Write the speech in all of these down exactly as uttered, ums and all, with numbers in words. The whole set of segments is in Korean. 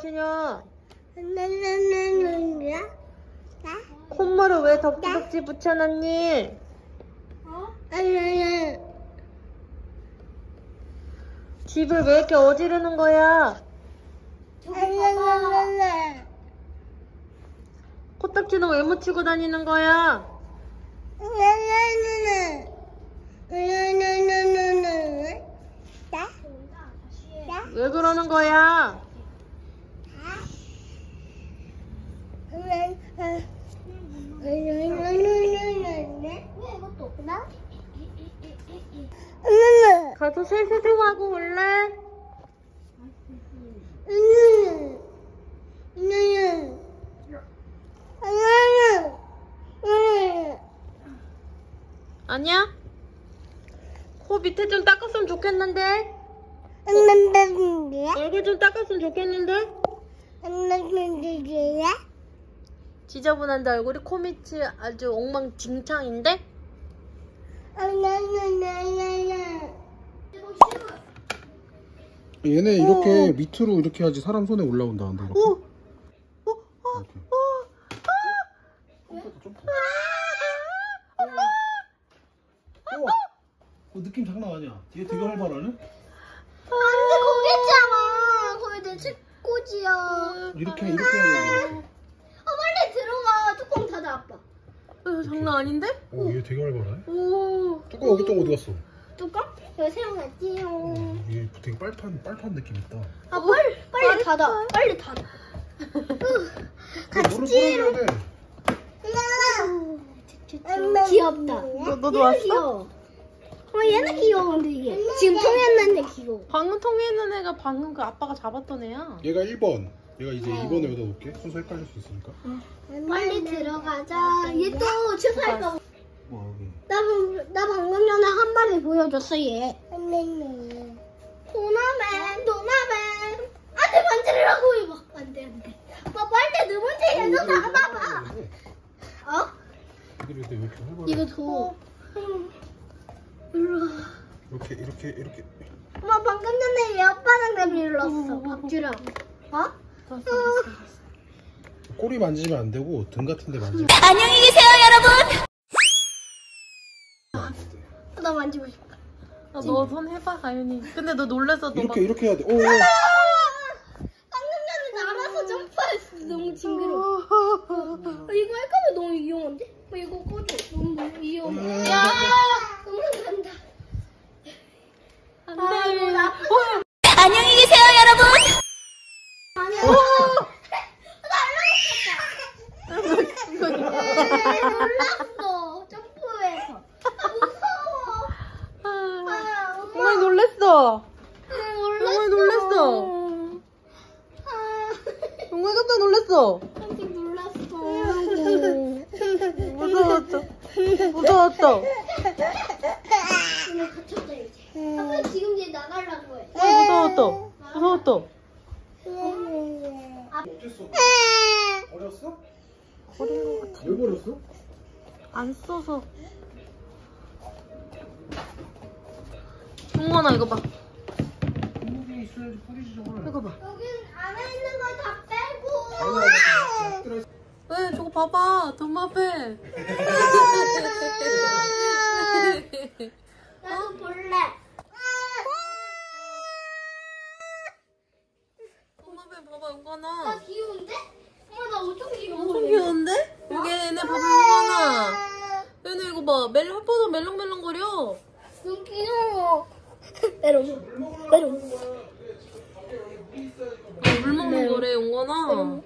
준현. 콧물을 왜 덕지덕지 붙여놨니? 집을 왜 이렇게 어지르는 거야? 코딱지는 왜 묻히고 다니는 거야? 왜 그러는 거야? 가서 세수 좀 하고 올래? 아니야? 코 밑에 좀 닦았으면 좋겠는데? 얼굴 좀 닦았으면 좋겠는데? 지저분한데 얼굴이 코 밑이 아주 엉망진창인데? 얘네 이렇게 오. 밑으로 이렇게 해야지 사람 손에 올라온다. 안 돼? 이렇게. 오. 오. 오. 이렇게. 오. 오. 어, 느낌 장난 아니야. 얘 되게 활발하네. 안돼 거기잖아. 거기 내 책꽂이야. 이렇게 이렇게 해야 돼. 아 빨리 들어가. 뚜껑 닫아 아빠. 어, 장난 아닌데? 오, 얘 되게 활발하네. 오. 뚜껑 여기 또 어디 갔어? 뚜껑? 여기 세워놨지요. 어, 얘 되게 빨판 빨판 느낌 있다. 아 빨리 빨리 닫아. 빨리 닫아. 같이 찌러. 귀엽다. 너, 너도 왔어? 귀여워. 어, 얘는 귀여운데 이게 지금 통했는데 귀여워. 방금 통했는 애가 방금 그 아빠가 잡았던 애야. 얘가 일 번. 얘가 이제 이 번에 여기다 놓을게. 순서 헷갈릴 수 있으니까. 빨리 들어가자. 얘 또 취소할까 봐. 와 여기. 나, 방- 나 방금 전에 한 마리 보여줬어 얘. 도나맨 도나맨 안돼 만지라고 이거. 안돼 안돼. 아빠 빨리 네 번째 얘도 닫아봐. 어? 얘들이 왜 이렇게 활발해? 이거 줘. 일로 와. 이렇게 이렇게 이렇게. 엄마 방금 전에 얘 아빠랑 내밀렀어. 밥 주라고. 어? 꼬리 만지면 안 되고 등 같은 데 만지면 안녕히 계세요 여러분. 나 만지고 싶다. 아, 너 손 해봐, 가윤이. 근데 너 놀라서 너 이렇게 막... 이렇게 해야 돼. 오. 방금 전에 날아서 점프했어. 너무 징그러워. 어, 이거 할까봐 너무 위험한데? 어, 이거 꺼줘. 너무 위험해. 야! 너무 간다. 안 돼. 아, 어. 안녕히 계세요 여러분. 아니야. 놀랐어. 점프해서. 무서워. 아, 정말 놀랬어. 놀랐어. 정말 놀랬어. 아, 정말 깜짝 놀랐어. 깜짝 놀랐어. 무서웠어. 무서웠어. 오늘 갇혔다 이제. 아빠 지금 얘 나가려고 해. 무서웠어. 무서웠어. 어땠어? 어렸어? 버린 것 같아. 왜 버렸어? 안 써서. 용건아 이거 봐. 공기 있어야지 뿌리지 저걸. 이거 봐. 여기 안에 있는 거 다 빼고. 아니야, 들어. 왜 저거 봐봐. 도마뱀. 나도 볼래. 도마뱀 봐봐 용건아. 나 귀여운데? 엄마 나 엄청 귀여워. 엄청 귀여운데? 여기 얘네 봐봐 용건아. 얘네 이거 봐. 멜 혓바닥 멜렁멜렁거려. 너무 귀여워. 메롱. 메롱. 물 먹는 거래 용건아.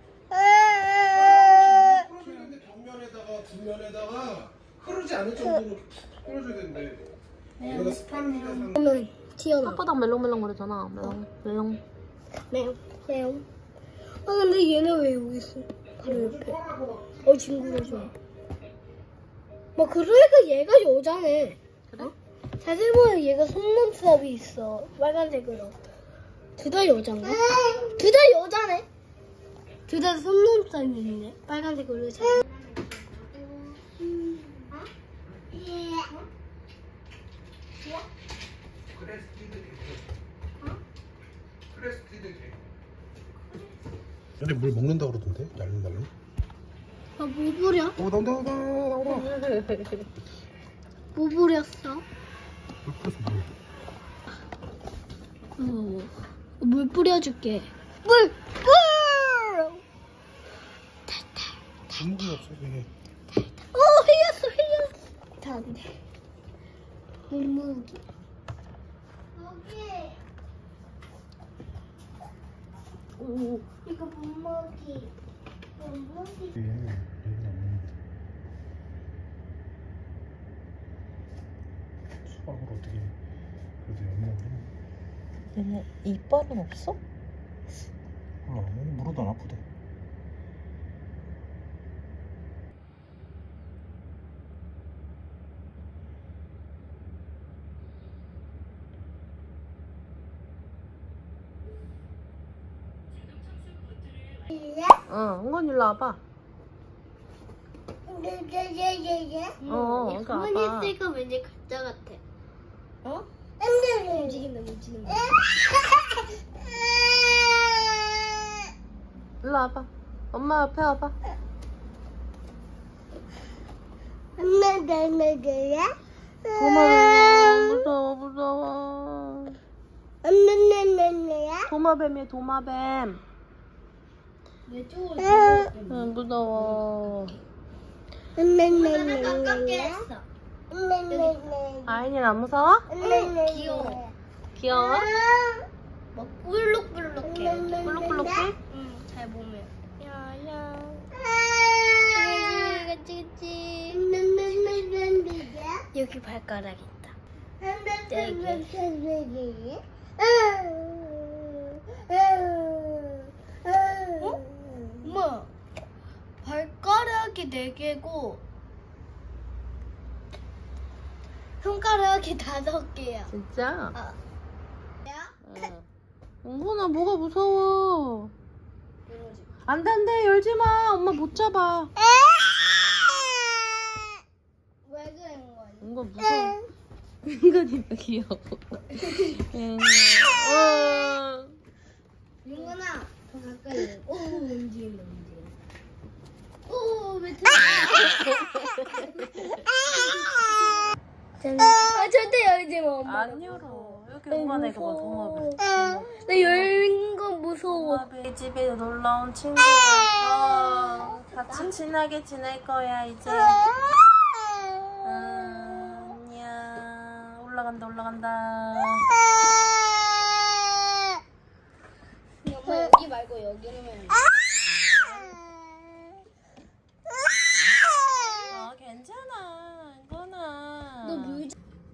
벽면에다가 뒷면에다가 흐르지 않을 정도로 뿌려줘야 되는데. 내가 스파는 그러면 튀어나와. 혓바닥 멜렁멜렁거리잖아. 멜렁 멜렁. 매용. 매용. 아 근데 얘는 왜 여기 있어? 바로 옆에. 어 징그러져. 뭐 그러니까 얘가 여자네. 그래? 어? 자세히 보면 얘가 속눈썹이 있어. 빨간색으로. 둘 다 여자인가? 둘 다 여자네. 둘 다 속눈썹이 있네. 빨간색으로. 자. 크레스티드 개. 크레스티드 개. 근데 물 먹는다 그러던데? 날름날름. 아, 뭐 부려? 오 나온다 나온다 나온다. 뭐 부렸어? 물 뿌렸어 물. 어, 물 뿌려줄게. 물! 물! 물이 없어 이게. 어, 흘렸어, 흘렸어. 다 안 돼. 물무기. 여기. 오. 이거 물무기. 물무기. 이게 얘가 없는데. 수박을 어떻게 그래도 연락을 해? 얘네 이빨은 없어? 몰라 얘는 물어도 안 아프대. 어, 은건 일로 와봐. 어, 여기 와봐. 가만히 있으니까 왠지 가짜 같아. 어? 움직인다, 움직인다. 일로 와봐. 엄마 옆에 와봐. 도마뱀 무서워 무서워. 도마뱀이야 도마뱀. 왜 쪼을 응, 무서워. 나를 가깝게 했어. 아인이는 안 무서워? 귀여워. 귀여워? 막 볼록볼록해. 볼록볼록해? 응, 잘 보면. 야야. 그치, 그치. 여기 발가락 있다. 여기. 어? 엄마, 발가락이 네 개고 손가락이 다섯 개야. 진짜? 아. 응. 은건아 뭐가 무서워? 안돼 안돼 열지마. 엄마 못 잡아. 왜 그런 거야? 은건 무서워. 은건이 귀여워. 응. 어. 윤건아, 더 가까이. 오, 움직인다, 움직인다. 오, 왜 들? 아, 절대 열지 마, 엄마. 안 열어. 여기 은건아 이거 봐 도마뱀. 나 열는 거 무서워. 도마뱀 집에 놀러 온 친구야. 같이 친하게 지낼 거야 이제. 음, 안녕. 올라간다 올라간다. 엄마 여기 말고 여기 놓으면. 아 괜찮아 은건아. 너 물.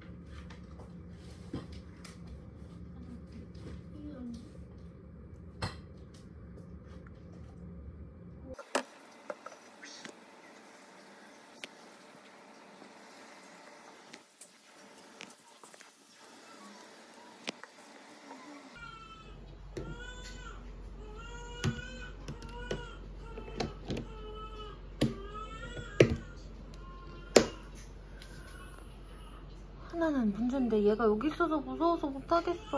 하나는 문제인데 얘가 여기 있어서 무서워서 못하겠어.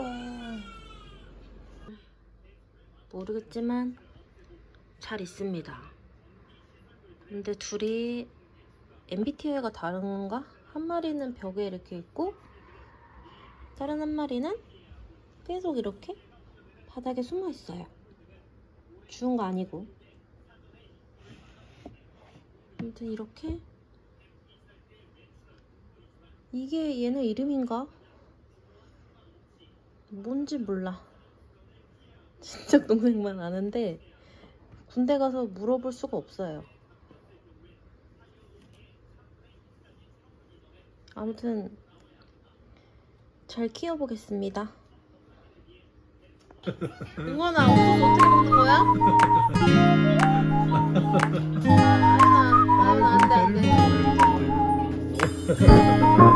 모르겠지만 잘 있습니다. 근데 둘이 엠비티아이가 다른가? 한 마리는 벽에 이렇게 있고 다른 한 마리는 계속 이렇게 바닥에 숨어 있어요. 죽은 거 아니고. 아무튼 이렇게. 이게 얘네 이름인가? 뭔지 몰라. 친척 동생만 아는데 군대 가서 물어볼 수가 없어요. 아무튼 잘 키워보겠습니다. 은건아, 옥수수 어떻게 먹는 거야? 아윤아, 아윤아, 안돼 안돼.